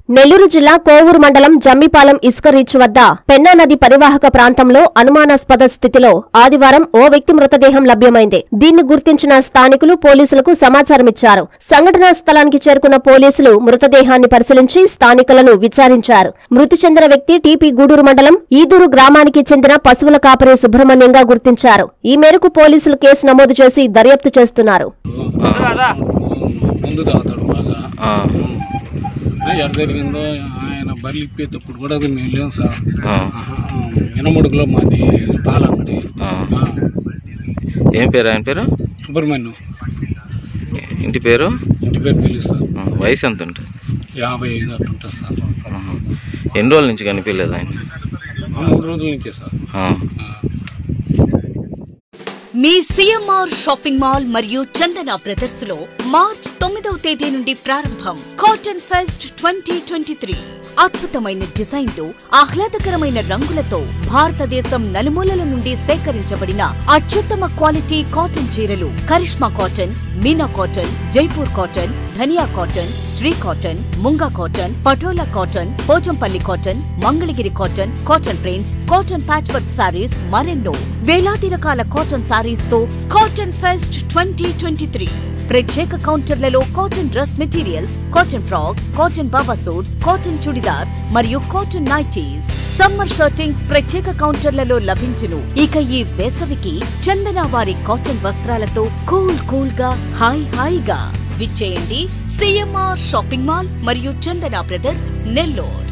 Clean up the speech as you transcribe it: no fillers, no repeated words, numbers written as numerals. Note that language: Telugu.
నెల్లూరు జిల్లా కోవూరు మండలం జమ్మిపాలెం ఇసుక రీచ్ వద్ద పెన్నా నది పరివాహక ప్రాంతంలో అనుమానాస్పద స్థితిలో ఆదివారం ఓ వ్యక్తి మృతదేహం లభ్యమైంది. దీన్ని గుర్తించిన స్థానికులు పోలీసులకు సమాచారమిచ్చారు. సంఘటనా స్థలానికి చేరుకున్న పోలీసులు మృతదేహాన్ని పరిశీలించి స్థానికులను విచారించారు. మృతి చెందిన వ్యక్తి టీపీ గూడూరు మండలం ఈదూరు గ్రామానికి చెందిన పశువుల కాపరి సుబ్రహ్మణ్యంగా గుర్తించారు. ఈ మేరకు పోలీసులు కేసు నమోదు చేసి దర్యాప్తు చేస్తున్నారు. జరిగిందో ఆయన బర్రెలు ఇప్పేటప్పుడు కూడా అది మేము లేము సార్. ఎనమడుగులో మాది పాలంగడి. ఏం పేరు ఆయన పేరు? సుబ్రహ్మణ్యం. ఇంటి పేరు తెలుసు సార్. వయసు ఎంత ఉంటుంది? 55 అట్లా ఉంటుంది సార్. ఎన్ని రోజుల నుంచి కనిపించలేదు ఆయన? 3 రోజుల నుంచే సార్. మీ సిఎంఆర్ షాపింగ్ మాల్ మరియు చందన బ్రదర్స్ లో మార్చ్ 9వ తేదీ నుండి ప్రారంభం కాటన్ ఫెస్ట్ 2023. అద్భుతమైన డిజైన్లు, ఆహ్లాదకరమైన రంగులతో భారతదేశం నలుమూలల నుండి సేకరించబడిన అత్యుత్తమ క్వాలిటీ కాటన్ చీరలు Karishma cotton, Meena cotton, Jaipur cotton, Dhaniya cotton, Shri cotton, Munga cotton, Patola cotton, Pochampally cotton, Mangalagiri cotton, cotton prints, cotton patch work saris, మరెన్నో వేలాది రకాల కాటన్ సారీస్ తో కాటన్ ఫెస్ట్ 2023. ప్రత్యేక కౌంటర్లలో cotton dress materials, cotton frocks, cotton baba suits, cotton churidars మరియు కాటన్ నైటీస్, సమ్మర్ షర్టింగ్స్ ప్రత్యేక కౌంటర్లలో లభించును. ఇక ఈ వేసవికి చందన వారి కాటన్ వస్త్రాలతో కూల్ గా హాయిగా విచ్చేయండి సిఎంఆర్ షాపింగ్ మాల్ మరియు చందన బ్రదర్స్, నెల్లూరు.